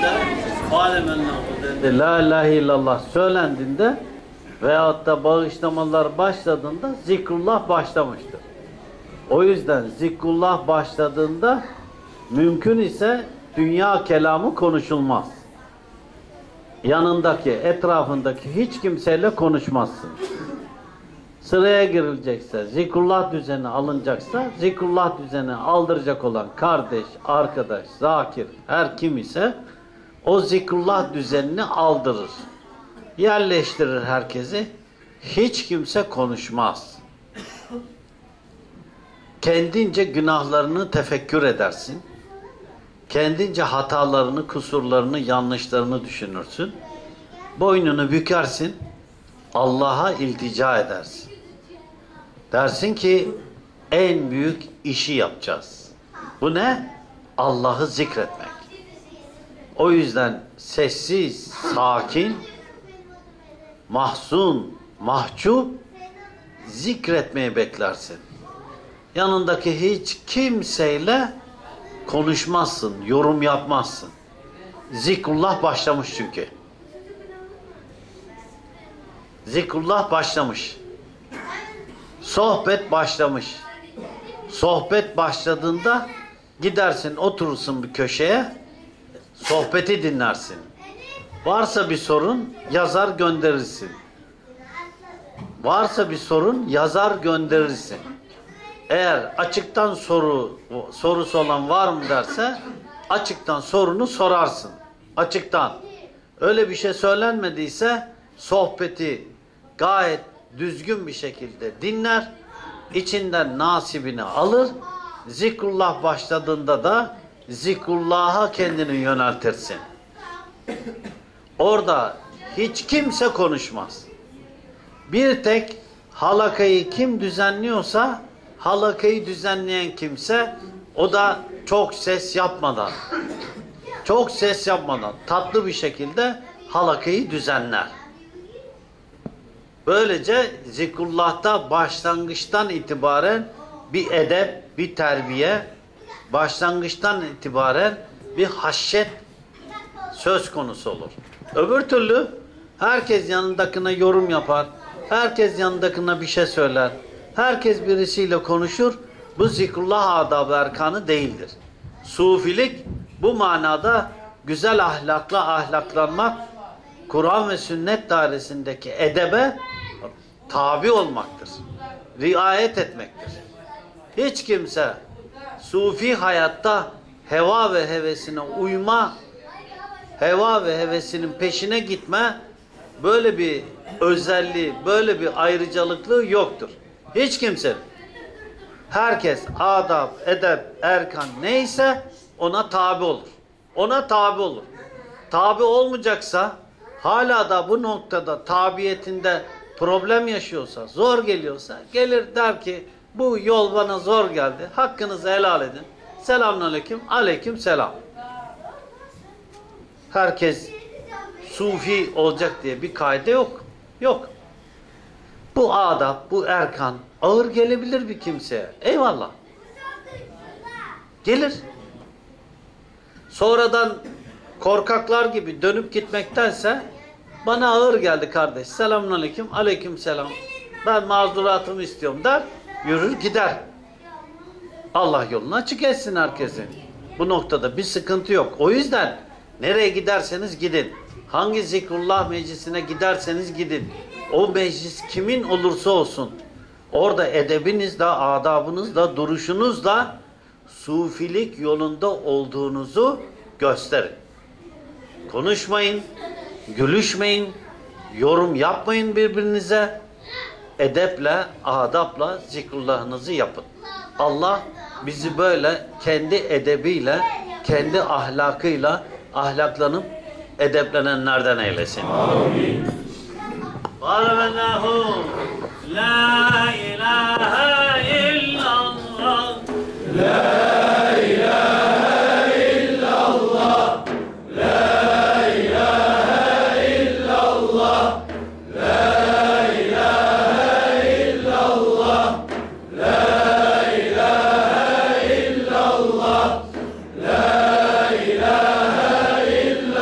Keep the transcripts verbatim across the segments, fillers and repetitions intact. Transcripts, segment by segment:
La ilahe illallah söylendiğinde veyahut da bağışlamalar başladığında zikrullah başlamıştır. O yüzden zikrullah başladığında mümkün ise dünya kelamı konuşulmaz. Yanındaki, etrafındaki hiç kimseyle konuşmazsın. Sıraya girilecekse, zikrullah düzeni alınacaksa, zikrullah düzeni aldıracak olan kardeş, arkadaş, zakir, her kim ise o zikrullah düzenini aldırır. Yerleştirir herkesi. Hiç kimse konuşmaz. Kendince günahlarını tefekkür edersin. Kendince hatalarını, kusurlarını, yanlışlarını düşünürsün. Boynunu bükersin. Allah'a iltica edersin. Dersin ki en büyük işi yapacağız. Bu ne? Allah'ı zikretmek. O yüzden sessiz, sakin, mahzun, mahcup zikretmeyi beklersin. Yanındaki hiç kimseyle konuşmazsın, yorum yapmazsın. Zikrullah başlamış çünkü. Zikrullah başlamış. Sohbet başlamış. Sohbet başladığında gidersin, oturursun bir köşeye, sohbeti dinlersin. Varsa bir sorun yazar gönderirsin. Varsa bir sorun yazar gönderirsin. Eğer açıktan soru sorusu olan var mı derse açıktan sorunu sorarsın. Açıktan. Öyle bir şey söylenmediyse sohbeti gayet düzgün bir şekilde dinler. İçinden nasibini alır. Zikrullah başladığında da zikrullah'a kendini yöneltirsin. Orada hiç kimse konuşmaz. Bir tek halakayı kim düzenliyorsa halakayı düzenleyen kimse o da çok ses yapmadan çok ses yapmadan tatlı bir şekilde halakayı düzenler. Böylece zikrullah'ta başlangıçtan itibaren bir edep, bir terbiye, başlangıçtan itibaren bir haşyet söz konusu olur. Öbür türlü herkes yanındakine yorum yapar, herkes yanındakine bir şey söyler, herkes birisiyle konuşur. Bu zikrullah adab-ı erkanı değildir. Sufilik bu manada güzel ahlakla ahlaklanmak, Kur'an ve sünnet dairesindeki edebe tabi olmaktır. Riayet etmektir. Hiç kimse sufi hayatta heva ve hevesine uyma, heva ve hevesinin peşine gitme, böyle bir özelliği, böyle bir ayrıcalıklığı yoktur. Hiç kimse. Herkes adab, edep, erkan neyse ona tabi olur. Ona tabi olur. Tabi olmayacaksa, hala da bu noktada tabiyetinde problem yaşıyorsa, zor geliyorsa gelir der ki bu yol bana zor geldi. Hakkınızı helal edin. Selamünaleyküm, aleyküm selam. Herkes sufi olacak diye bir kaide yok. Yok. Bu adab, bu erkan ağır gelebilir bir kimseye. Eyvallah. Gelir. Sonradan korkaklar gibi dönüp gitmektense bana ağır geldi kardeş. Selamünaleyküm, aleykümselam. Ben mazuratımı istiyorum der, yürür gider. Allah yolunu açık etsin herkesin. Bu noktada bir sıkıntı yok. O yüzden nereye giderseniz gidin. Hangi zikrullah meclisine giderseniz gidin. O meclis kimin olursa olsun. Orada edebinizle, adabınızla, duruşunuzla sufilik yolunda olduğunuzu gösterin. Konuşmayın, gülüşmeyin, yorum yapmayın birbirinize. Edeple, adapla zikrullahınızı yapın. Allah bizi böyle kendi edebiyle, kendi ahlakıyla ahlaklanıp edeplenenlerden eylesin. Amin. Varvenahu la ilahe illallah la ilahe illallah la ilahe illallah la ilahe illallah la ilahe illallah la ilahe illallah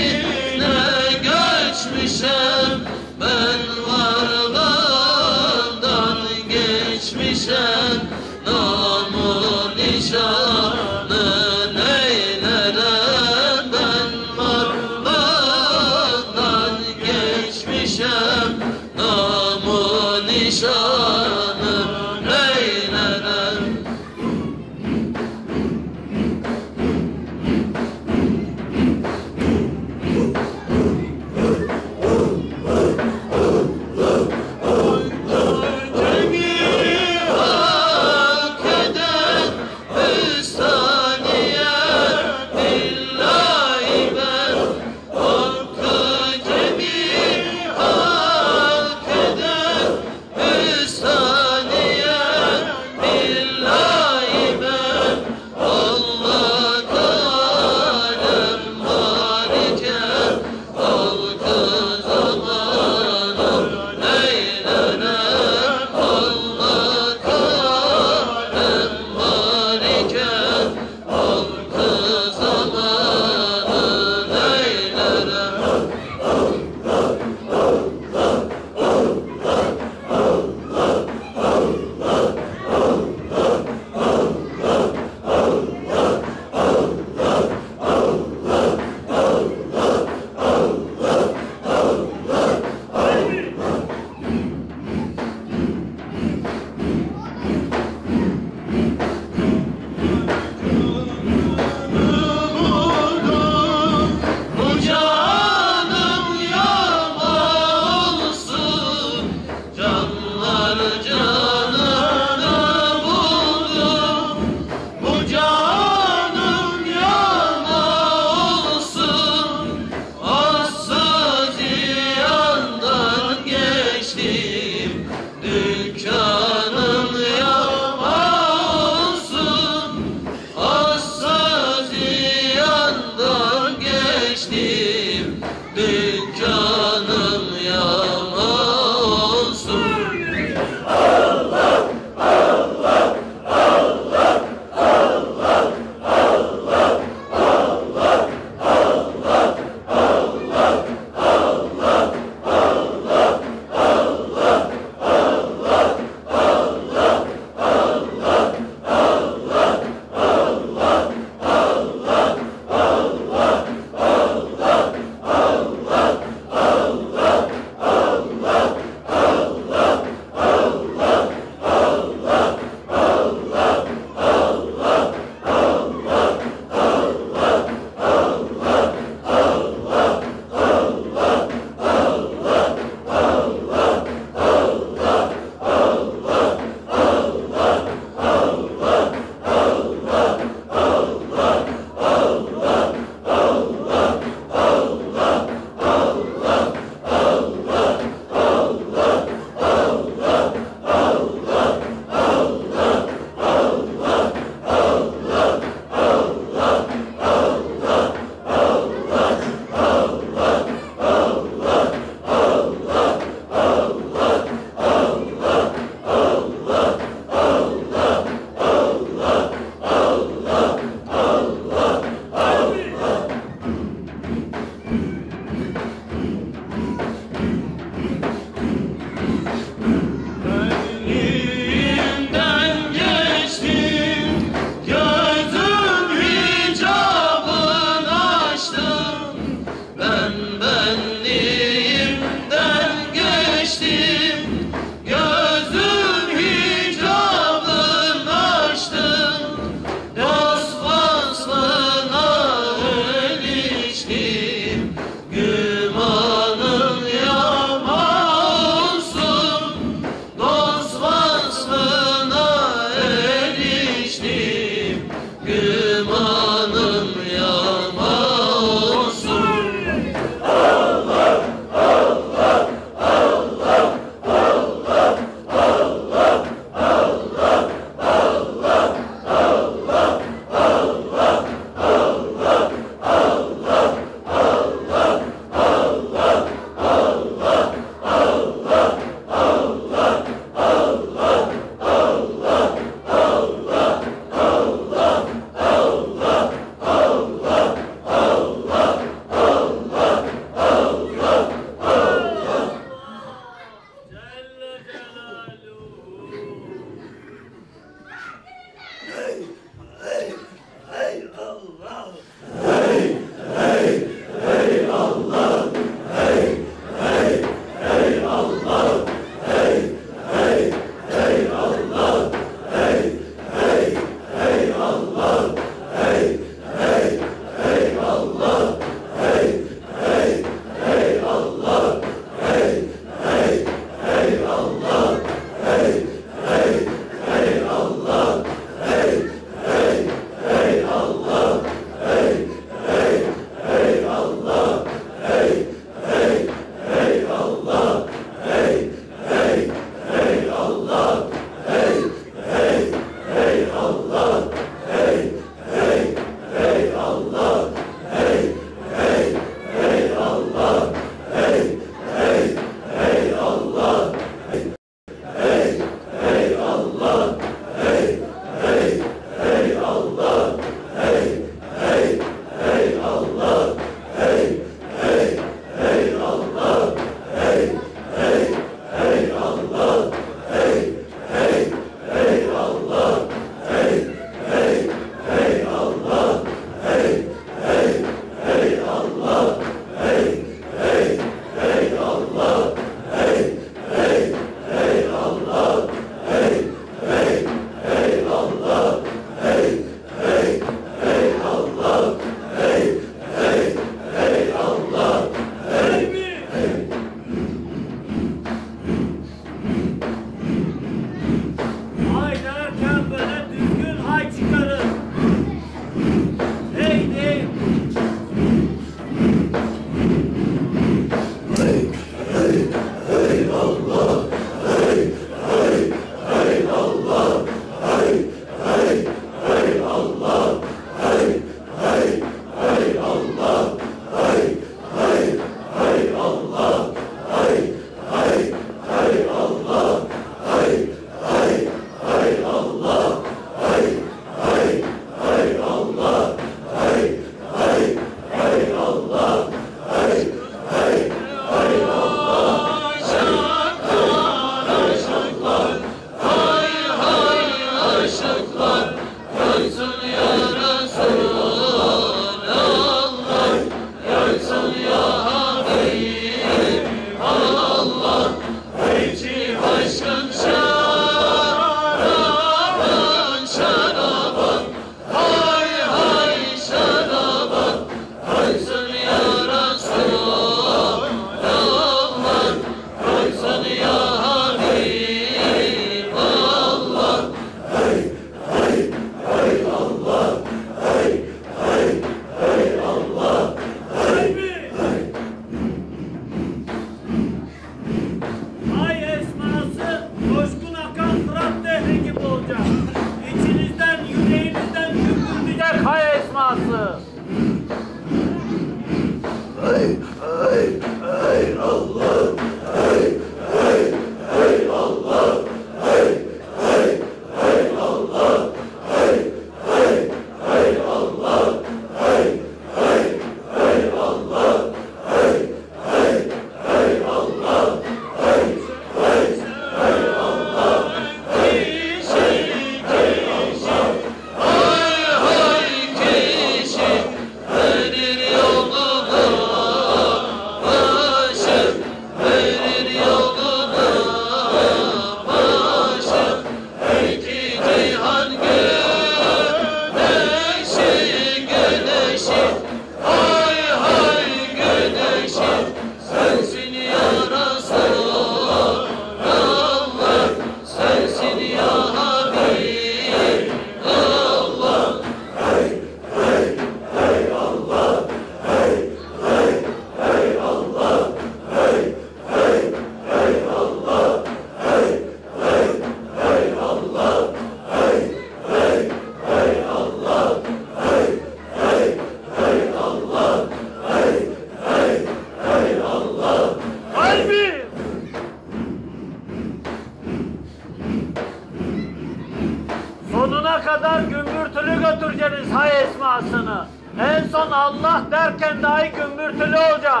kadar gümbürtülü götüreceğiz hay esmasını. En son Allah derken dahi gümbürtülü olacak.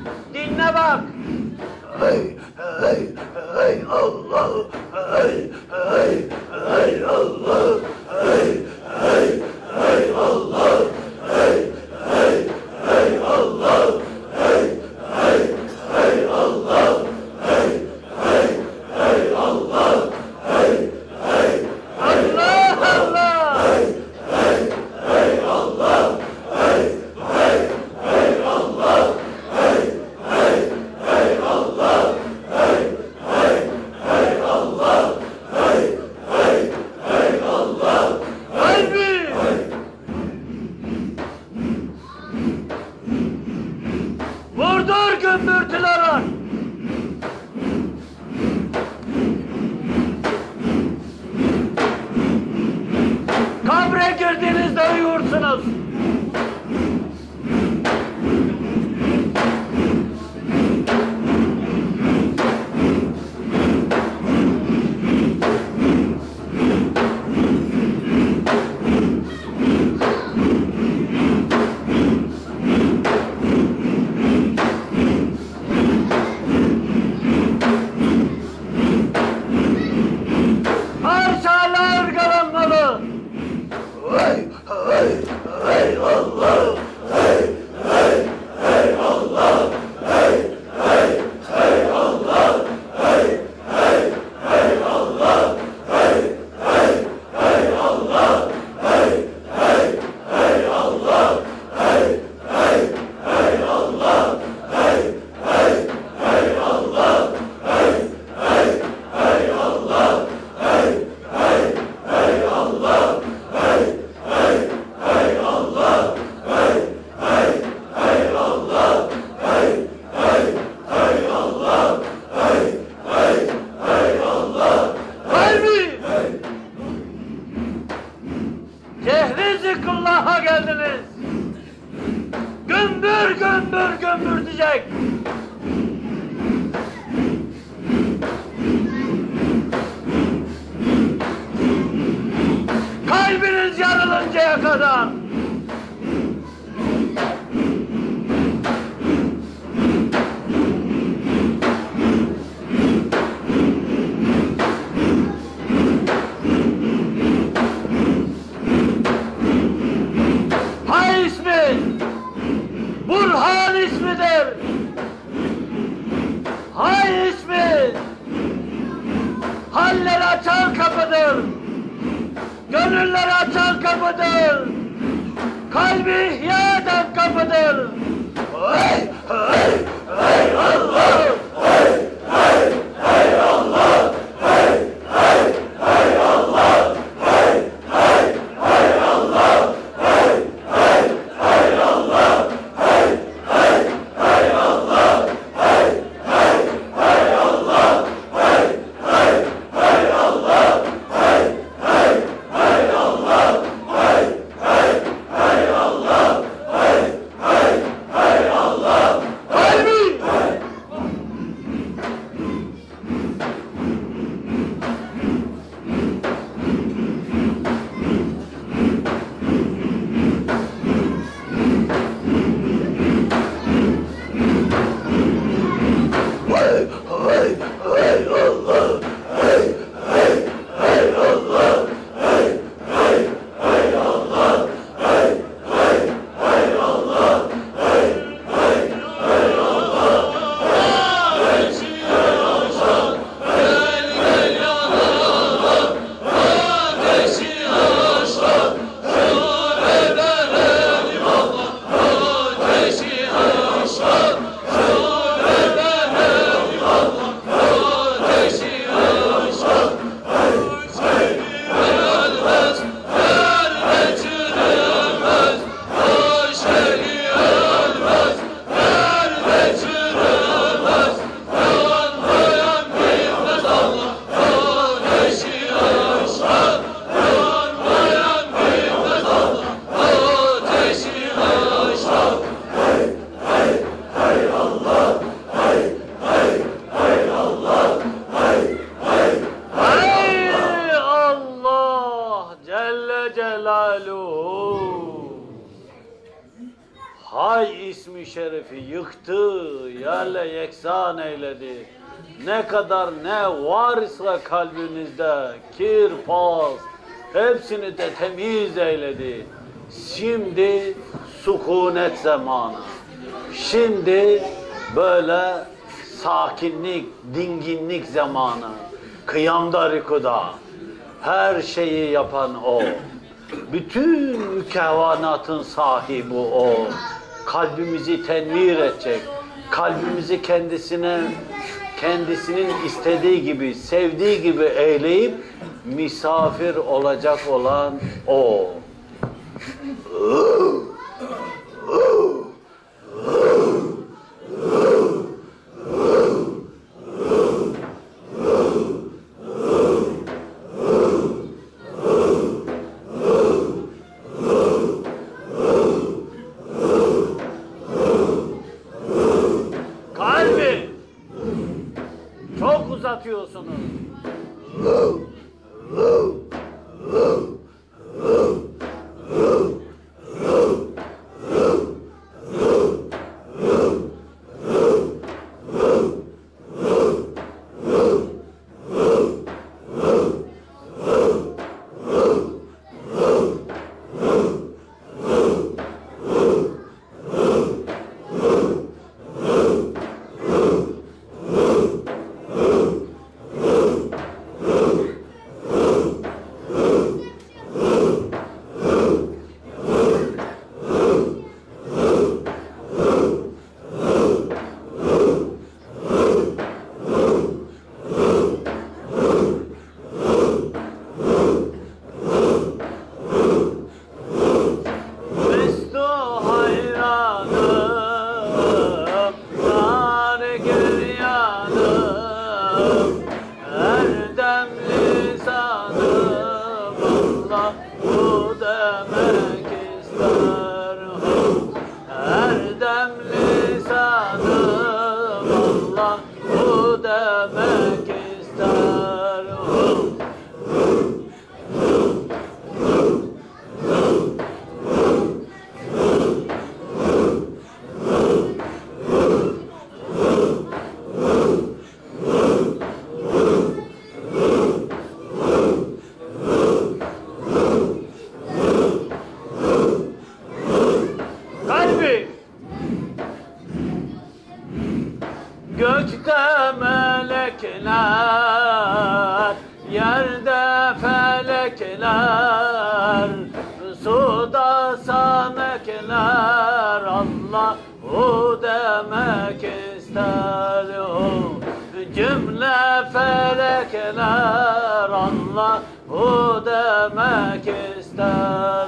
Dinle bak. Hey, hey, hey Allah, hey, hey, hey Allah, hey, hey, hey Allah, hey, hey, hey Allah, hey, hey, hey Allah, hey, hey, hey Allah, hey, hey, Allah Allah. hey, hey, hey Allah, hey, hey, hey Allah, hey, hey, hey Allah, hey, hey, hey Allah, hey, hey, hey Allah. kadar. Hay ismi Burhan ismidir. Hay ismi haller açan kapıdır. Gönüller açan kapıdır. Kalbi ihya eden kapıdır. Hey, hey, hey Allah! Hey, hey, hey Allah! Hey, hey, hey Allah! Hey, hey, hey Allah! Hey, hey, hey Allah! Hey, hey, hey Allah! Hey, hey, hey Allah! Hey, hey, hey Allah! Hey, hey, hey Allah! Hey, hey, hey Allah! Hey, hey, hey Allah! Kalbi Hey, hey, hey Allah! Hey, hey, hey Allah! Hey, hey, hey Allah! Hey, hey, hey Allah! Hey, hey, hey Allah! Ey Allah Celle Celaluhu, Hay ismi şerifi yıktı, yerle yeksan eyledi. Ne kadar ne varsa kalbinizde kir, pas, hepsini de temiz eyledi. Şimdi sükunet zamanı. Şimdi böyle sakinlik, dinginlik zamanı. Kıyamda, rükuda. Her şeyi yapan O. Bütün mükevvanatın sahibi O. Kalbimizi tenvir edecek. Kalbimizi kendisine, kendisinin istediği gibi, sevdiği gibi eyleyip misafir olacak olan O. Kalbi çok uzatıyorsunuz. melekler, yerde felekler, suda sanekler, Allahu demek ister. Cümle felekler Allahu demek ister.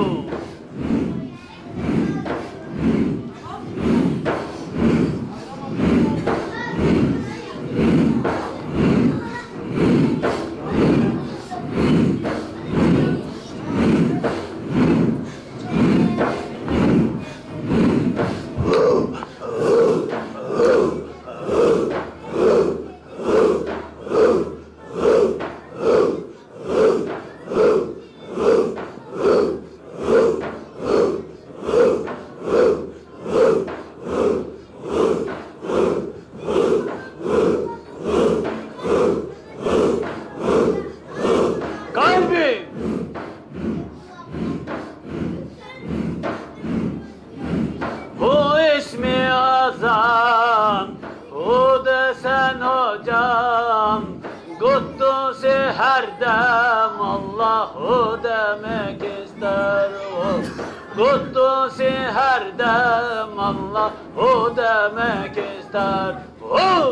Bu ismi azam, o desen hocam, Kuddusi her dem Allahu demek ister. Kuddusi her dem Allahu demek ister. Oh!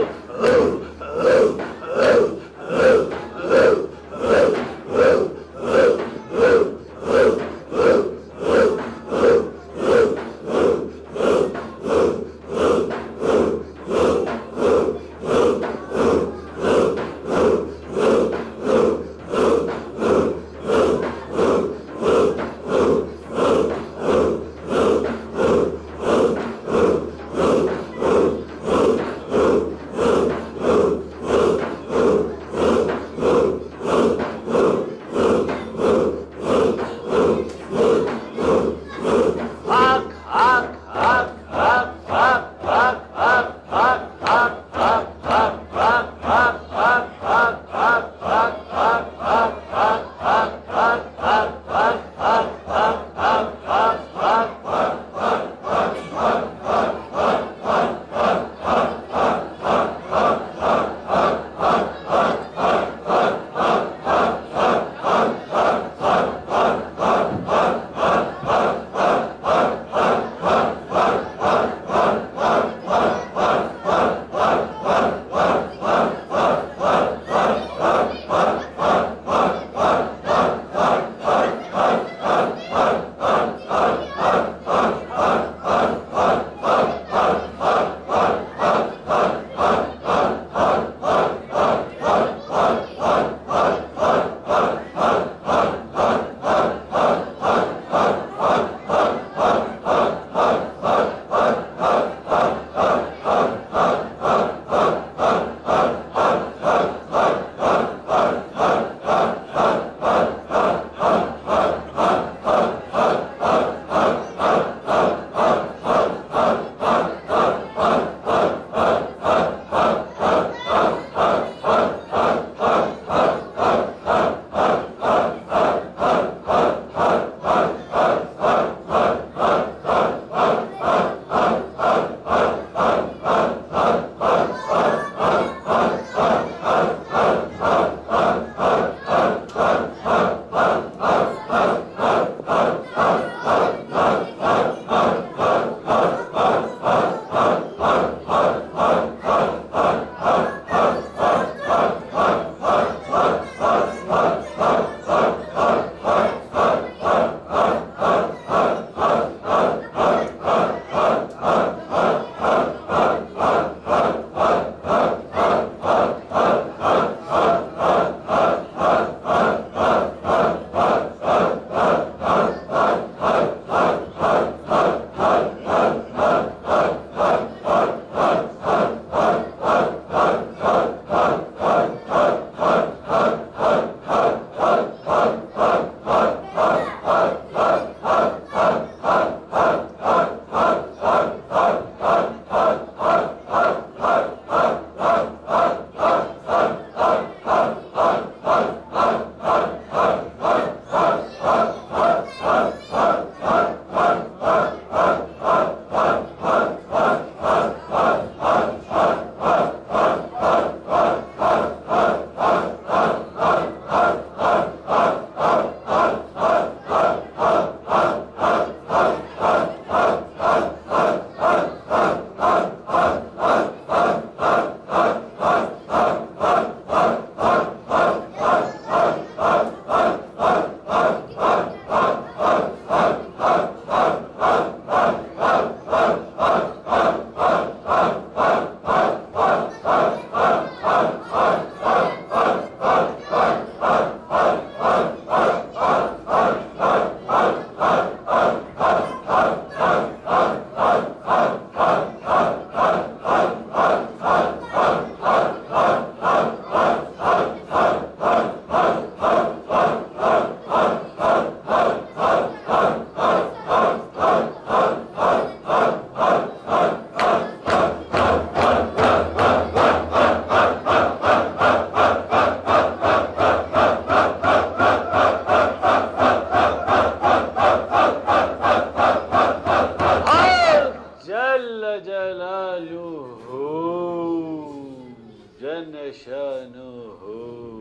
şenuhu.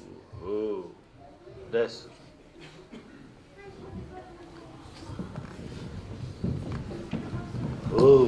Destur. Hu.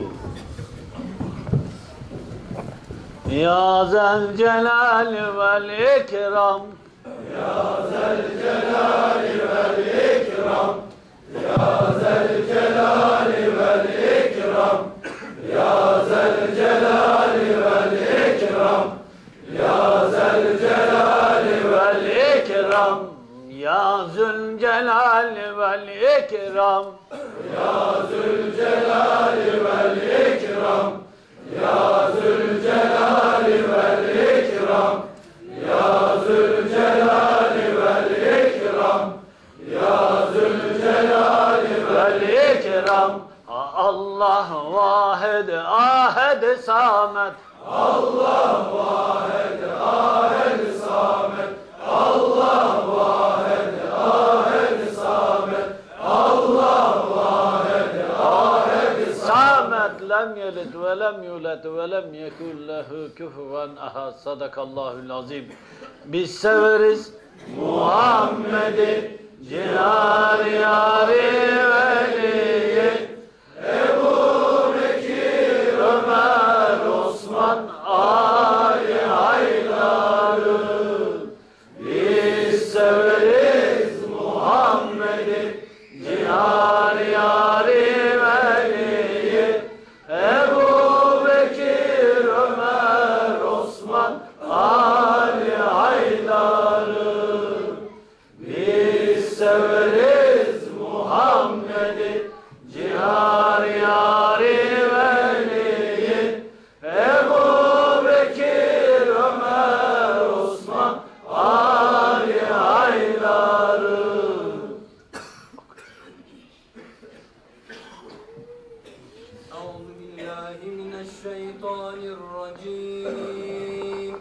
Ya zel celal vel ikram. Ya zel celal vel ikram. Ya zel celal vel ikram. Ya zel celal vel ikram. Ya zel celal vel ikram. Ya Zülcelal vel ikram. Ya Zülcelal vel ikram. Ya Zülcelal vel ikram. Ya Zülcelal vel ikram. Ya Zülcelal vel ikram. Allah vahed ahed samet. Allah vahed ahed samet. Allah vahed ahed samet. Allah vahed ahed Samet lem yelid ve lem yulad ve lem yekun lehu kufuven ahad. Sadakallahul azim. Biz severiz Muhammed'i, cinar yari veliyi, Ebu Bekir, Ömer, Osman, Ali Haydar'ı. Biz severiz Muhammed'i, cinar yari veliyi, Ebu Bekir, Ömer, Osman, Ali Haydar'ı. Biz severiz Muhammed'i, cinar yari veliyi, Ebu Bekir, Ömer, Osman, Ali Haydar'ı. أعوذ بالله من الشيطان الرجيم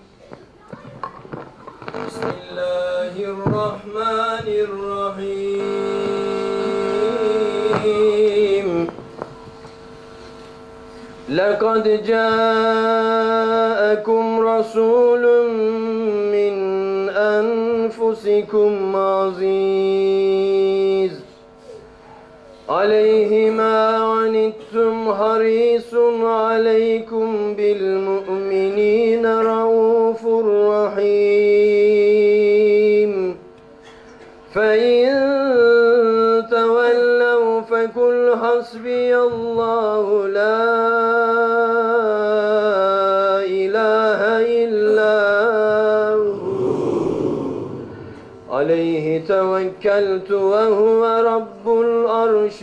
بسم الله الرحمن الرحيم لقد جاءكم رسول من أنفسكم عزيز عليه ما عنتم حريص عليكم بالمؤمنين رؤوف رحيم فإن تولوا فقل حسبي الله لا إله إلا هو عليه توكلت وهو رب العرش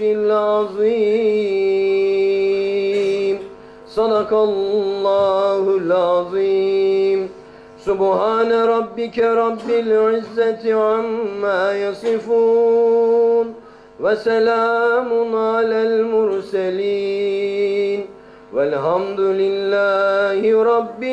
العظيم صدق الله العظيم سبحان ربك رب العزة عما يصفون وسلام على المرسلين والحمد لله رب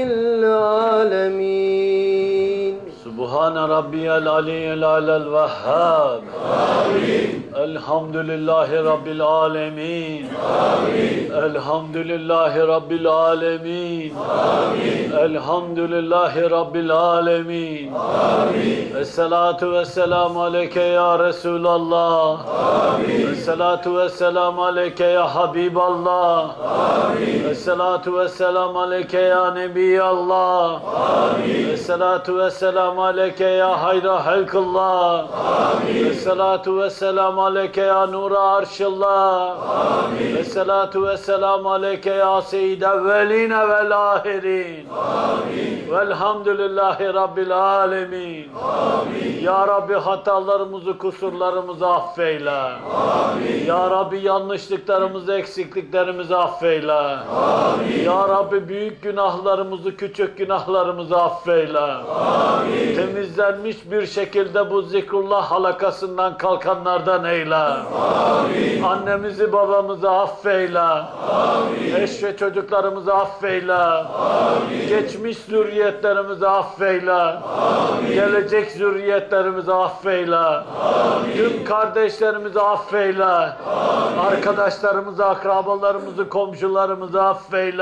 العالمين Subhane Rabbiyel Aliyyel Alel Vehhab. Amin. Elhamdülillahi Rabbil Alemin. Amin. Elhamdülillahi Rabbil Alemin. Amin. Elhamdülillahi Rabbil Alemin. Amin. Esselatu vesselamu aleyke ya Resulallah. Amin. Esselatu vesselamu aleyke ya Habiballah. Amin. Esselatu vesselamu aleyke ya Nebiyallah. Amin. Esselatu vesselamu aleyke ya hayra halkillah. Amin. Esselatu vesselamu aleyke ya nura arşillah. Amin. Esselatu vesselamu aleyke ya seyyid evveline vel ahirin. Amin. Velhamdülillahi Rabbil alemin. Amin. Ya Rabbi hatalarımızı, kusurlarımızı affeyle. Amin. Ya Rabbi yanlışlıklarımızı, eksikliklerimizi affeyle. Amin. Ya Rabbi büyük günahlarımızı, küçük günahlarımızı affeyle. Amin. Temizlenmiş bir şekilde bu zikrullah halakasından kalkanlardan eyle. Amin. Annemizi babamızı affeyle. Amin. Eş ve çocuklarımızı affeyle. Amin. Geçmiş zürriyetlerimizi affeyle. Amin. Gelecek zürriyetlerimizi affeyle. Amin. Tüm kardeşlerimizi affeyle. Amin. Arkadaşlarımızı, akrabalarımızı, komşularımızı affeyle.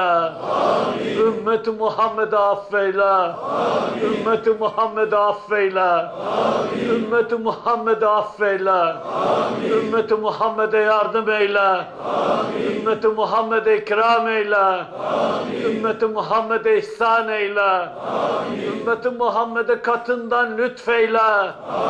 Amin. Ümmeti Muhammed'i affeyle. Amin. Ümmeti Muhammed'i affeyle. Amin. Ümmeti Muhammed'i affeyle. Amin. Ümmeti Muhammed'e yardım eyle. Amin. Ümmeti Muhammed'e ikram eyle. Amin. Ümmeti Muhammed'e ihsan eyle. Amin. Ümmeti Muhammed'e katından lütfeyle. Amin.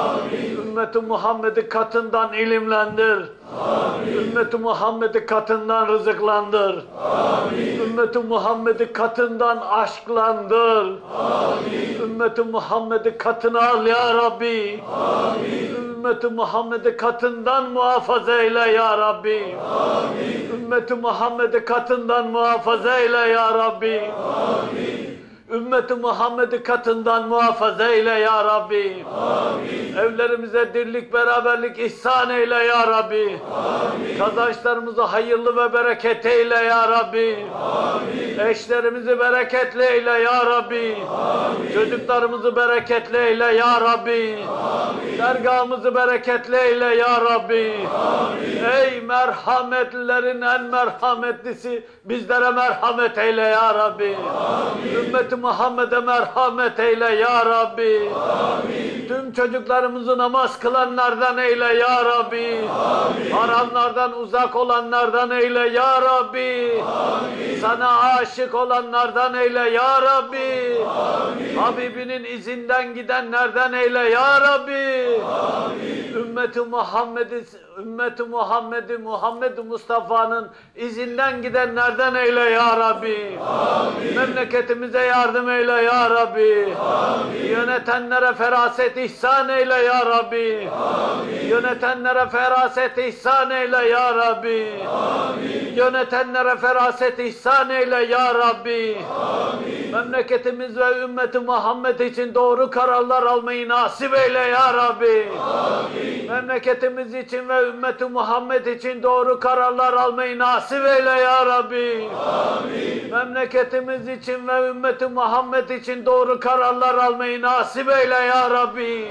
Ümmeti Muhammed'i katından ilimlendir. Amin. Ümmeti Muhammed'i katından rızıklandır. Amin. Ümmeti Muhammed'i katından aşklandır. Amin. Ümmeti Muhammed'i katına al ya Rabbi. Amin. Ümmeti Muhammed'i katından muhafaza eyle ya Rabbi. Amin. Ümmeti Muhammed'i katından muhafaza eyle ya Rabbi. Amin. Ümmeti Muhammed'i katından muhafaza eyle ya Rabbi. Amin. Evlerimize dirlik, beraberlik ihsan eyle ya Rabbi. Amin. Kazançlarımızı hayırlı ve bereket eyle ya Rabbi. Amin. Eşlerimizi bereketli eyle ya Rabbi. Amin. Çocuklarımızı bereketli eyle ya Rabbi. Amin. Dergahımızı bereketli eyle ya Rabbi. Amin. Ey merhametlilerin en merhametlisi, bizlere merhamet eyle ya Rabbi. Amin. Ümmeti Muhammed'e merhamet eyle ya Rabbi. Amin. Tüm çocuklarımızı namaz kılanlardan eyle ya Rabbi. Amin. Haramlardan uzak olanlardan eyle ya Rabbi. Amin. Sana aşık olanlardan eyle ya Rabbi. Amin. Habibinin izinden gidenlerden eyle ya Rabbi. Amin. Ümmeti Muhammed'i Ümmeti Muhammed'i Muhammed Mustafa'nın izinden gidenlerden eyle ya Rabbi. Amin. Memleketimize yardım eyle ya Rabbi. Amin. Yönetenlere feraset ihsan eyle ya Rabbi. Amin. Yönetenlere feraset ihsan eyle ya Rabbi. Amin. Yönetenlere feraset ihsan eyle ya Rabbi. Amin. Memleketimiz ve ümmeti Muhammed için doğru kararlar almayı nasip eyle ya Rabbi. Amin. Memleketimiz için ve ümmeti Muhammed için doğru kararlar almayı nasip eyle ya Rabbi. Amin. Memleketimiz için ve ümmeti Muhammed için doğru kararlar almayı nasip eyle ya Rabbi.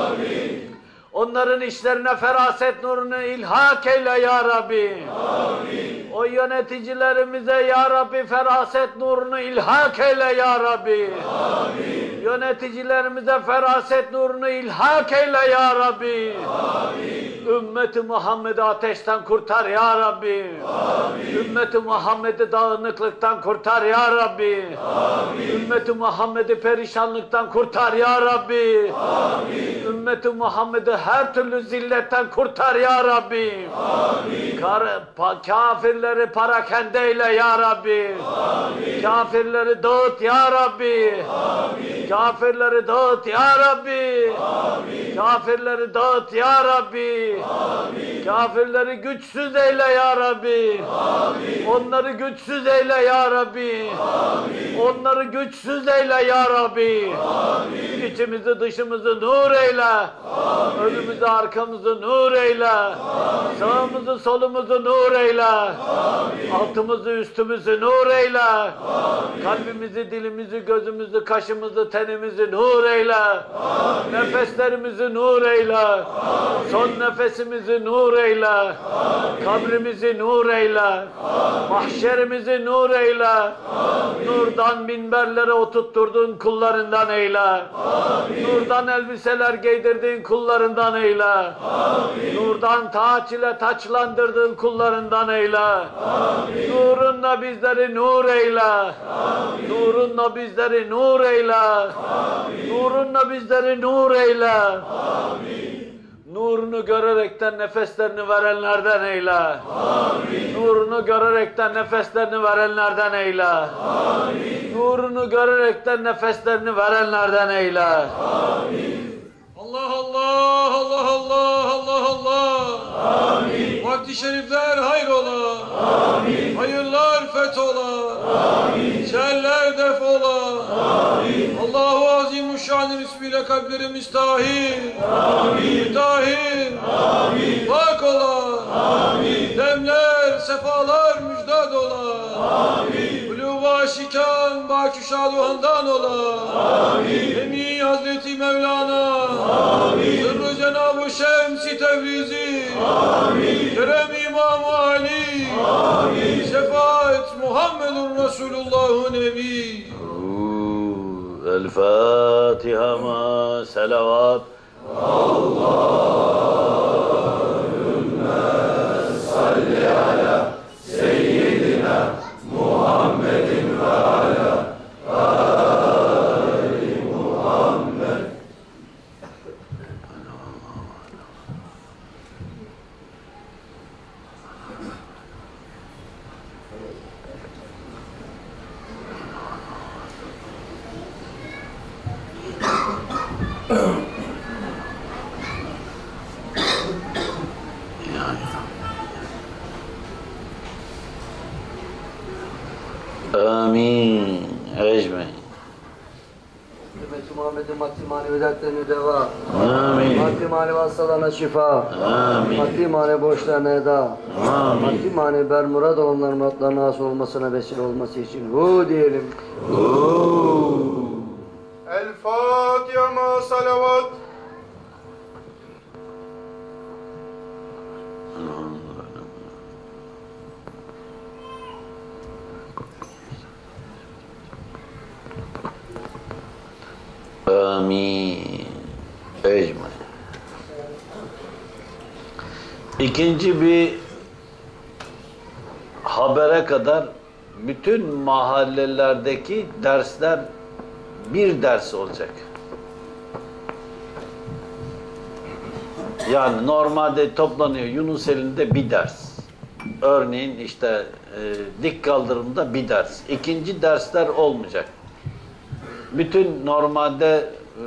Amin. Onların işlerine feraset nurunu ilhak eyle ya Rabbi. Amin. O yöneticilerimize ya Rabbi feraset nurunu ilhak eyle ya Rabbi. Amin. Yöneticilerimize feraset nurunu ilhak eyle ya Rabbi. Amin. Ümmeti Muhammed'i ateşten kurtar ya Rabbi. Amin. Ümmeti Muhammed'i dağınıklıktan kurtar ya Rabbi. Amin. Ümmeti Muhammed'i perişanlıktan kurtar ya Rabbi. Amin. Ümmeti Muhammed'i her türlü zilletten kurtar ya Rabbi. Amin. Kar, pa, kafirleri parakende eyle ya Rabbi. Amin. Kafirleri dağıt ya Rabbi. Amin. Kafirleri dağıt ya Rabbi. Amin. Kafirleri dağıt ya Rabbi. Amin. Kafirleri güçsüz eyle ya Rabbi. Amin. Onları güçsüz eyle ya Rabbi. Amin. Onları güçsüz eyle ya Rabbi. Amin. İçimizi dışımızı nur eyle. Amin. Önümüzü arkamızı nur eyle. Amin. Sağımızı solumuzu nur eyle. Amin. Altımızı üstümüzü nur eyle. Amin. Kalbimizi, dilimizi, gözümüzü, kaşımızı, tenimizi nur eyle. Amin. Nefeslerimizi nur eyle. Amin. Son nefesimizi nur eyle. Amin. Kabrimizi nur eyle. Amin. Mahşerimizi nur eyle. Amin. Nurdan minberlere oturtturdun kullarından eyle. Amin. Nurdan elbiseler giydirdiğin kullarından eyle. Amin. Nurdan taç ile taçlandırdığın kullarından eyle. Amin. Nurunla bizleri nur eyle. Amin. Nurunla bizleri nur eyle. Amin. Nurunla bizleri nur eyle. Amin. Nurunu görerekten nefeslerini verenlerden eyle. Amin. Nurunu görerekten nefeslerini verenlerden eyle. Amin. Nurunu görerekten nefeslerini verenlerden eyle. Amin. Allah Allah Allah Allah Allah Allah. Amin. Vakti şerifler hayrola. Amin. Hayırlar fethola. Amin. Şerler defola. Amin. Allahu Azimuşşan'ın ismiyle kalplerimiz tahir. Amin. Mütahhir. Amin. Pak ola. Amin. Demler, sefalar müjdat ola. Amin. Kulu aşikan, baküşaduhandan ola. Amin. Emi Hazreti Mevlana. Amin. Sırrı Cenab-ı Şems-i Tebrizi. Amin. Kerem İmam Ali. Amin. Şefaat Muhammedun Resulullah Nebi. El Fatiha ma selavat. Allahümme salli ala seyyidina Muhammedin ve ala Ali Muhammed. Amin. Ecmaîn. Hürmet-i Muhammed'in maddi manevi dertlerine deva. Amin. Maddi manevi hastalarına şifa. Amin. Maddi manevi borçlarına eda. Amin. Maddi manevi bermurad olanların muratlarına hasıl olmasına vesile olması için hu diyelim. El Fatiha ma salavat. Amin. Ecmaîn. İkinci bir habere kadar bütün mahallelerdeki dersler bir ders olacak. Yani normalde toplanıyor Yunuseli'nde bir ders. Örneğin işte e, dik kaldırımda bir ders. İkinci dersler olmayacak. Bütün normalde e,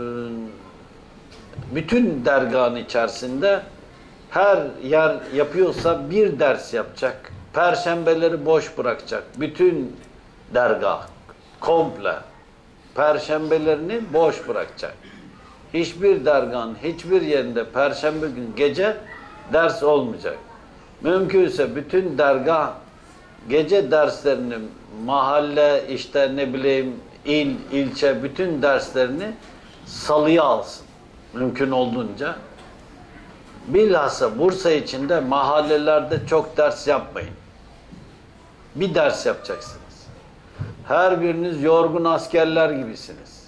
bütün dergahın içerisinde her yer yapıyorsa bir ders yapacak. Perşembeleri boş bırakacak. Bütün dergah komple perşembelerini boş bırakacak. Hiçbir dergahın hiçbir yerinde perşembe gün gece ders olmayacak. Mümkünse bütün dergah gece derslerini mahalle işte ne bileyim il, ilçe bütün derslerini salıya alsın. Mümkün olduğunca. Bilhassa Bursa içinde mahallelerde çok ders yapmayın. Bir ders yapacaksınız. Her biriniz yorgun askerler gibisiniz.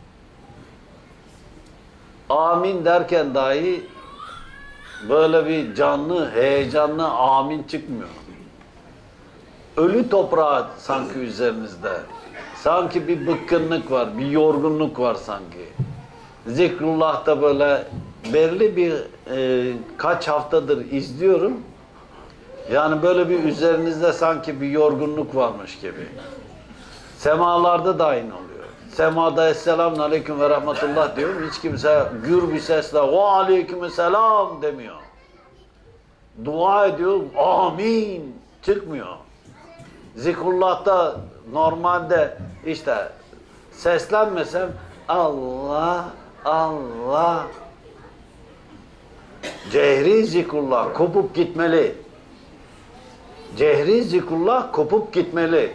Amin derken dahi böyle bir canlı, heyecanlı amin çıkmıyor. Ölü toprağı sanki üzerinizde. Sanki bir bıkkınlık var, bir yorgunluk var sanki. Zikrullah'ta böyle belli bir e, kaç haftadır izliyorum. Yani böyle bir üzerinizde sanki bir yorgunluk varmış gibi. Semalarda da aynı oluyor. Semada Esselamun Aleyküm ve Rahmetullah diyorum. Hiç kimse gür bir sesle ve Aleykümselam demiyor. Dua ediyor. Amin. Çıkmıyor. Zikrullah'ta normalde işte seslenmesem Allah Allah cehri zikrullah kopup gitmeli. Cehri zikrullah kopup gitmeli.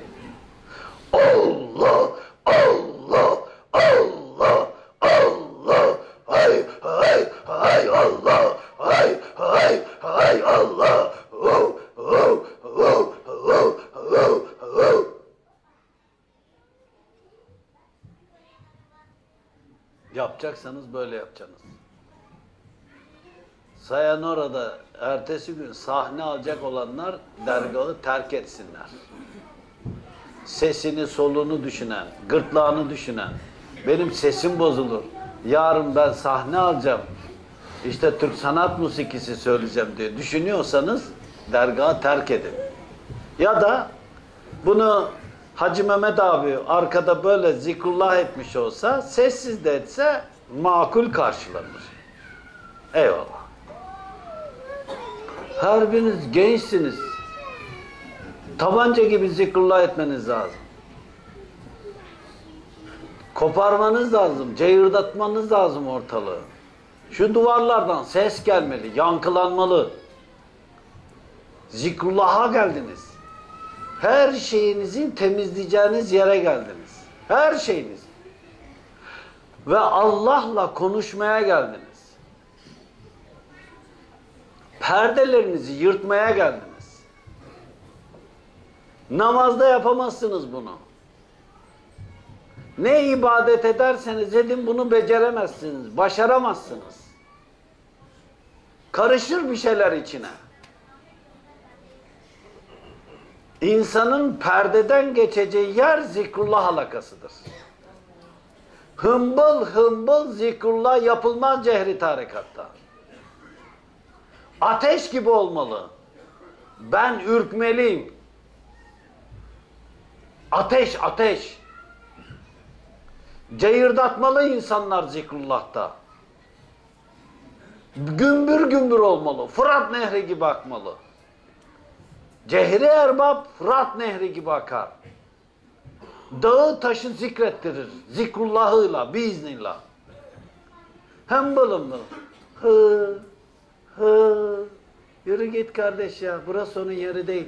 Allah Allah Allah Allah hay hay hay Allah hay hay hay Allah oh oh oh oh oh oh. Yapacaksanız böyle yapacaksınız. Sayan orada ertesi gün sahne alacak olanlar dergahı terk etsinler. Sesini, soluğunu düşünen, gırtlağını düşünen, benim sesim bozulur, yarın ben sahne alacağım, işte Türk sanat musikisi söyleyeceğim diye düşünüyorsanız dergahı terk edin. Ya da bunu Hacı Mehmet abi arkada böyle zikrullah etmiş olsa, sessiz de etse makul karşılanır. Eyvallah. Her biriniz gençsiniz. Tabanca gibi zikrullah etmeniz lazım. Koparmanız lazım, cayırdatmanız lazım ortalığı. Şu duvarlardan ses gelmeli, yankılanmalı. Zikrullah'a geldiniz. Her şeyinizin temizleyeceğiniz yere geldiniz. Her şeyiniz. Ve Allah'la konuşmaya geldiniz. Perdelerinizi yırtmaya geldiniz. Namazda yapamazsınız bunu. Ne ibadet ederseniz edin bunu beceremezsiniz, başaramazsınız. Karışır bir şeyler içine. İnsanın perdeden geçeceği yer zikrullah halakasıdır. Hımbıl hımbıl zikrullah yapılmaz cehri tarikatta. Ateş gibi olmalı. Ben ürkmeliyim. Ateş, ateş. Cayırdatmalı insanlar zikrullah'ta. Gümbür gümbür olmalı. Fırat nehri gibi akmalı. Cehri erbab Fırat nehri gibi akar. Dağı taşı zikrettirir. Zikrullahıyla, biiznillah. Hımbıl hımbıl. Hı, hı. Yürü git kardeş ya. Burası onun yeri değil.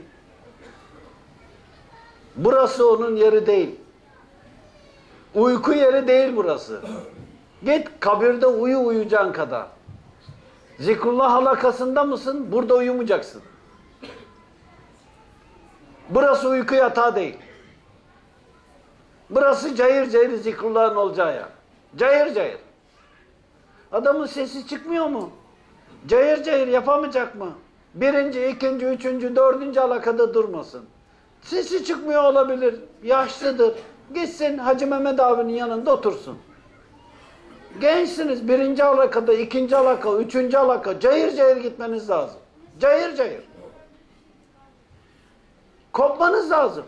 Burası onun yeri değil. Uyku yeri değil burası. Git kabirde uyu uyuyacağın kadar. Zikrullah halakasında mısın? Burada uyumayacaksın. Burası uyku yatağı değil. Burası cayır cayır zikrullahın olacağı yer. Cayır cayır. Adamın sesi çıkmıyor mu? Cayır cayır yapamayacak mı? Birinci, ikinci, üçüncü, dördüncü halakada durmasın. Sesi çıkmıyor olabilir. Yaşlıdır. Gitsin Hacı Mehmet abinin yanında otursun. Gençsiniz. Birinci halakada, ikinci halaka, üçüncü halaka. Cayır cayır gitmeniz lazım. Cayır cayır. Kopmanız lazım.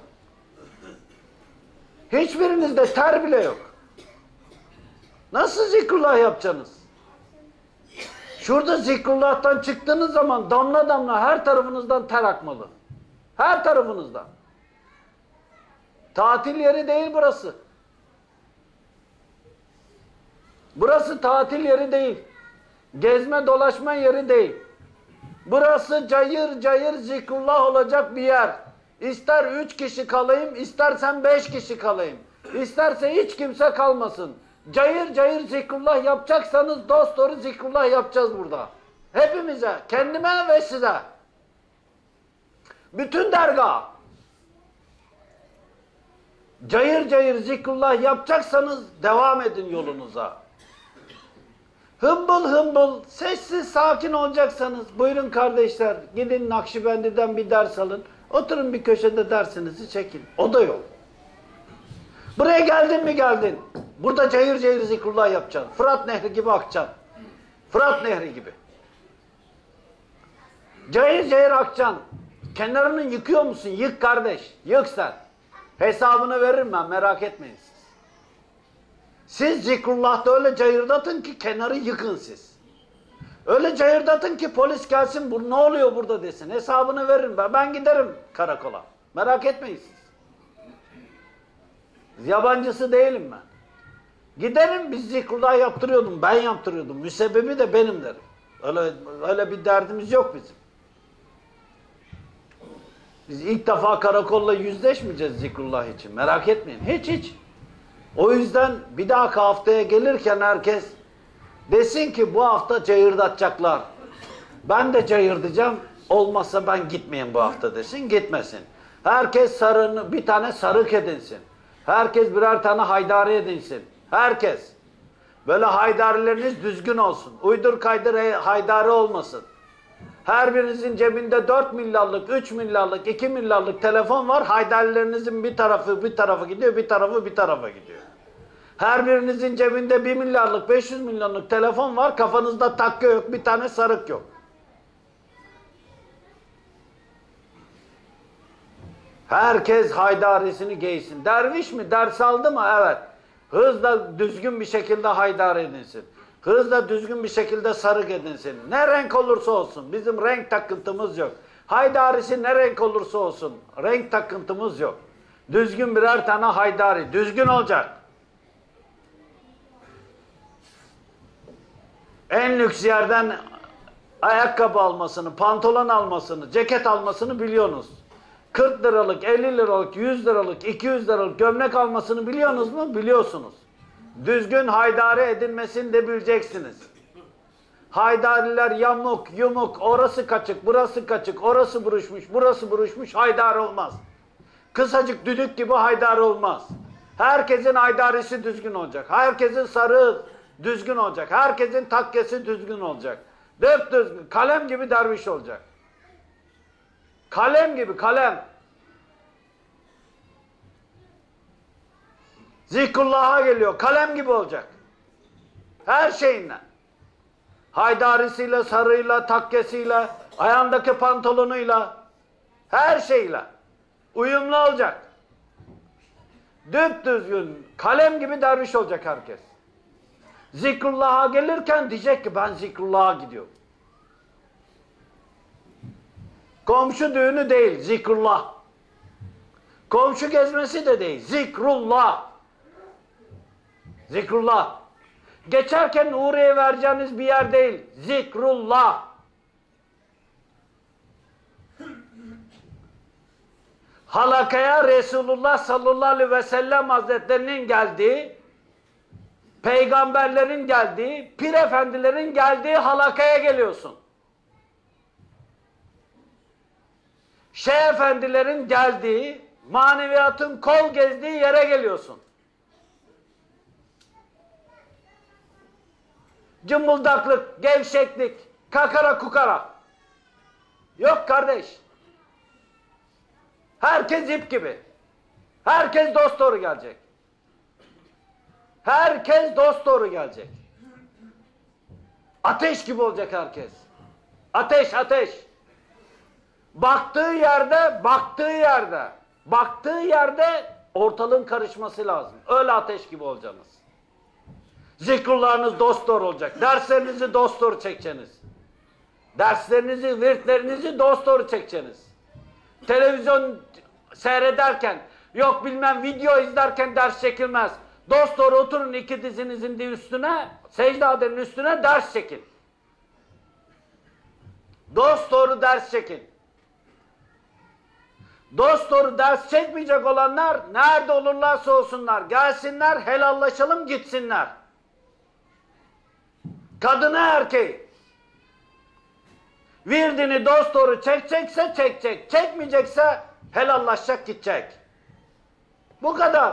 Hiçbirinizde ter bile yok. Nasıl zikrullah yapacaksınız? Şurada zikrullah'tan çıktığınız zaman damla damla her tarafınızdan ter akmalı. Her tarafınızdan. Tatil yeri değil burası. Burası tatil yeri değil. Gezme dolaşma yeri değil. Burası cayır cayır zikrullah olacak bir yer. İster üç kişi kalayım, istersen beş kişi kalayım. İsterse hiç kimse kalmasın. Cayır cayır zikrullah yapacaksanız dosdoğru zikrullah yapacağız burada. Hepimize, kendime ve size. Bütün dergah. Cayır cayır zikrullah yapacaksanız devam edin yolunuza. Hımbıl hımbıl, sessiz sakin olacaksanız buyurun kardeşler, gidin Nakşibendi'den bir ders alın. Oturun bir köşede dersinizi çekin. O da yok. Buraya geldin mi geldin. Burada cayır cayır zikrullah yapacaksın. Fırat Nehri gibi akacaksın. Fırat Nehri gibi. Cayır cayır akacaksın. Kenarını yıkıyor musun? Yık kardeş. Yık sen. Hesabını veririm ben, merak etmeyin siz. Siz zikrullah'ta öyle cayırdatın ki kenarı yıkın siz. Öyle cayırdatın ki polis gelsin, bu ne oluyor burada desin. Hesabını veririm ben. Ben giderim karakola. Merak etmeyin siz. Yabancısı değilim ben. Giderim, biz zikrullah yaptırıyordum. Ben yaptırıyordum. Müsebbibi de benim derim. Öyle, öyle bir derdimiz yok bizim. Biz ilk defa karakolla yüzleşmeyeceğiz zikrullah için. Merak etmeyin. Hiç hiç. O yüzden bir dahaki haftaya gelirken herkes desin ki bu hafta cayırdatacaklar. Ben de cayırdacağım. Olmazsa ben gitmeyeyim bu hafta desin. Gitmesin. Herkes sarını, bir tane sarık edinsin. Herkes birer tane haydari edinsin. Herkes. Böyle haydarileriniz düzgün olsun. Uydur kaydır haydari olmasın. Her birinizin cebinde dört milyarlık, üç milyarlık, iki milyarlık telefon var. Haydarilerinizin bir tarafı bir tarafa gidiyor, bir tarafı bir tarafa gidiyor. Her birinizin cebinde bir milyarlık, beş yüz milyonluk telefon var. Kafanızda takı yok, bir tane sarık yok. Herkes haydarisini giysin. Derviş mi? Ders aldı mı? Evet. Hızla düzgün bir şekilde haydar edilsin. Kız da düzgün bir şekilde sarık edinsin. Ne renk olursa olsun. Bizim renk takıntımız yok. Haydarisi ne renk olursa olsun. Renk takıntımız yok. Düzgün birer tane haydari. Düzgün olacak. En lüks yerden ayakkabı almasını, pantolon almasını, ceket almasını biliyorsunuz. kırk liralık, elli liralık, yüz liralık, iki yüz liralık gömlek almasını biliyorsunuz mu? Biliyorsunuz. Düzgün haydari edinmesini de bileceksiniz. Haydariler yamuk, yumuk, orası kaçık, burası kaçık, orası buruşmuş, burası buruşmuş, haydari olmaz. Kısacık düdük gibi haydari olmaz. Herkesin haydarisi düzgün olacak. Herkesin sarığı düzgün olacak. Herkesin takkesi düzgün olacak. Dört düzgün, kalem gibi derviş olacak. Kalem gibi, kalem. Zikrullah'a geliyor, kalem gibi olacak. Her şeyinle. Haydarisiyle, sarıyla, takkesiyle, ayağındaki pantolonuyla, her şeyle. Uyumlu olacak. Düpdüzgün, kalem gibi derviş olacak herkes. Zikrullah'a gelirken diyecek ki ben zikrullah'a gidiyorum. Komşu düğünü değil, zikrullah. Komşu gezmesi de değil, zikrullah. Zikrullah. Geçerken uğraya vereceğiniz bir yer değil, zikrullah. Halakaya Resulullah sallallahu aleyhi ve sellem hazretlerinin geldiği, peygamberlerin geldiği, pir efendilerin geldiği halakaya geliyorsun. Şeyh efendilerin geldiği, maneviyatın kol gezdiği yere geliyorsun. Cımbıldaklık, gevşeklik, kakara kukara. Yok kardeş. Herkes ip gibi. Herkes dosdoğru gelecek. Herkes dosdoğru gelecek. Ateş gibi olacak herkes. Ateş, ateş. Baktığı yerde, baktığı yerde, baktığı yerde ortalığın karışması lazım. Öyle ateş gibi olacaksınız. Zikrullahınız dosdoğru olacak. Derslerinizi dosdoğru çekeceksiniz. Derslerinizi, virtlerinizi dosdoğru çekeceksiniz. Televizyon seyrederken, yok bilmem video izlerken ders çekilmez. Dosdoğru oturun iki dizinizin de üstüne, secdadenin üstüne ders çekin. Dosdoğru ders çekin. Dosdoğru ders çekmeyecek olanlar nerede olurlarsa olsunlar gelsinler, helallaşalım gitsinler. Kadını erkeği. Virdini dosdoğru çekecekse çekecek, çekmeyecekse helallaşacak gidecek. Bu kadar.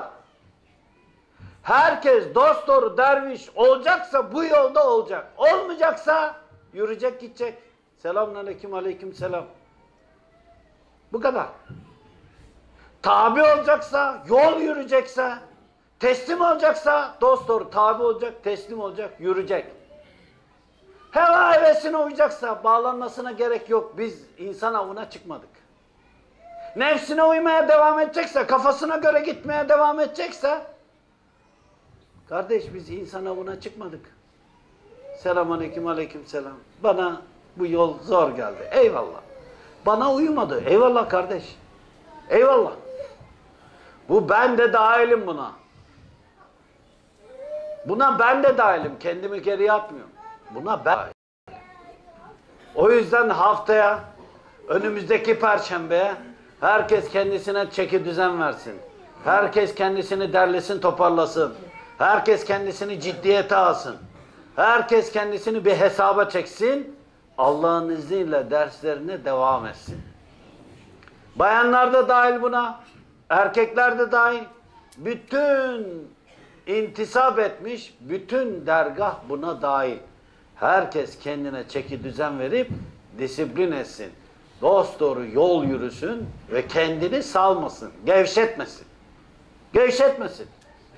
Herkes dosdoğru derviş olacaksa bu yolda olacak. Olmayacaksa yürüyecek gidecek. Selamünaleyküm, aleyküm selam. Bu kadar. Tabi olacaksa, yol yürüyecekse, teslim olacaksa dosdoğru tabi olacak, teslim olacak, yürüyecek. Heva hevesine uyacaksa bağlanmasına gerek yok. Biz insan avına çıkmadık. Nefsine uymaya devam edecekse, kafasına göre gitmeye devam edecekse, kardeş biz insan avına çıkmadık. Selamünaleyküm, aleykümselam. Bana bu yol zor geldi. Eyvallah. Bana uymadı. Eyvallah kardeş. Eyvallah. Bu ben de dahilim buna. Buna ben de dahilim. Kendimi geri atmıyorum. Buna ben dahilim. O yüzden haftaya, önümüzdeki perşembeye herkes kendisine çeki düzen versin. Herkes kendisini derlesin, toparlasın. Herkes kendisini ciddiyete alsın. Herkes kendisini bir hesaba çeksin. Allah'ın izniyle derslerine devam etsin. Bayanlar da dahil buna. Erkekler de dahil. Bütün intisap etmiş, bütün dergah buna dahil. Herkes kendine çeki düzen verip disiplin etsin. Dosdoğru yol yürüsün ve kendini salmasın, gevşetmesin. Gevşetmesin.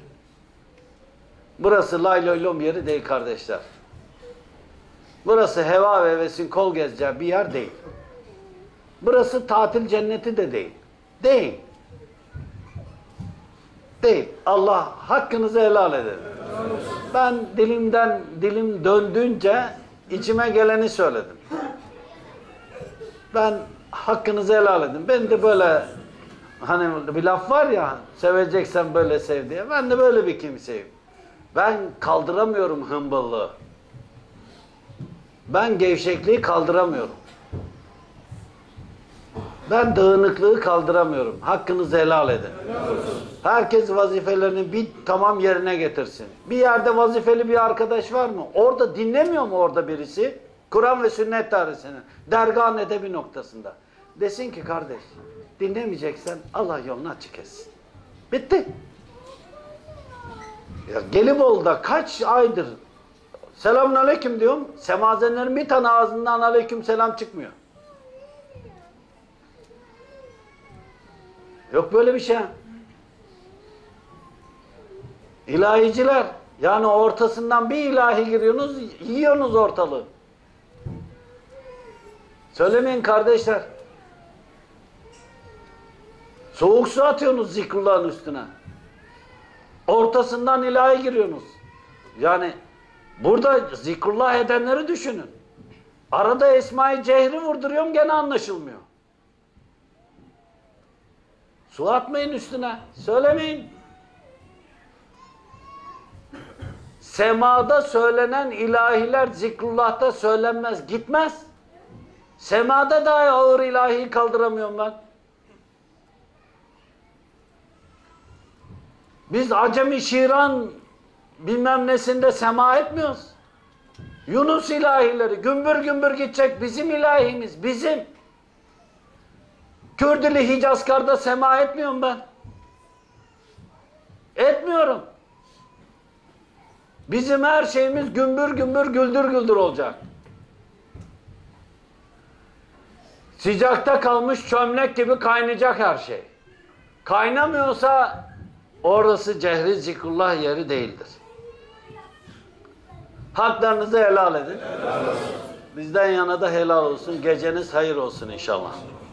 Burası lay loy lom yeri değil kardeşler. Burası heva ve hevesin kol gezeceği bir yer değil. Burası tatil cenneti de değil. Değil. Değil. Allah hakkınızı helal edin. Ben dilimden dilim döndüğünce içime geleni söyledim. Ben hakkınızı helal edin. Ben de böyle hani bir laf var ya, seveceksen böyle sev diye. Ben de böyle bir kimseyim. Ben kaldıramıyorum hımbıllığı. Ben gevşekliği kaldıramıyorum. Ben dağınıklığı kaldıramıyorum. Hakkınızı helal edin. Herkes vazifelerini bir tamam yerine getirsin. Bir yerde vazifeli bir arkadaş var mı? Orada dinlemiyor mu orada birisi? Kur'an ve sünnet dairesini. Dergahın edebi noktasında. Desin ki kardeş, dinlemeyeceksen Allah yolunu açık etsin. Bitti. Ya Gelibolu'da kaç aydır selamun aleyküm diyorum. Semazenlerin bir tane ağzından aleyküm selam çıkmıyor. Yok böyle bir şey. İlahiciler, yani ortasından bir ilahi giriyorsunuz, yiyorsunuz ortalığı. Söylemeyin kardeşler. Soğuk su atıyorsunuz zikrullahın üstüne. Ortasından ilahi giriyorsunuz. Yani burada zikrullah edenleri düşünün. Arada Esma-i Cehri vurduruyorum, gene anlaşılmıyor. Su atmayın üstüne. Söylemeyin. Semada söylenen ilahiler zikrullah'ta söylenmez. Gitmez. Semada daha ağır ilahiyi kaldıramıyorum ben. Biz Acemi Şiran bilmem nesinde sema etmiyoruz. Yunus ilahileri gümbür gümbür gidecek, bizim ilahimiz, bizim. Kürdülü Hicazkar'da sema etmiyorum ben. Etmiyorum. Bizim her şeyimiz gümbür gümbür güldür güldür olacak. Sıcakta kalmış çömlek gibi kaynayacak her şey. Kaynamıyorsa orası cehri zikrullah yeri değildir. Haklarınızı helal edin. Helal olsun. Bizden yana da helal olsun. Geceniz hayır olsun inşallah.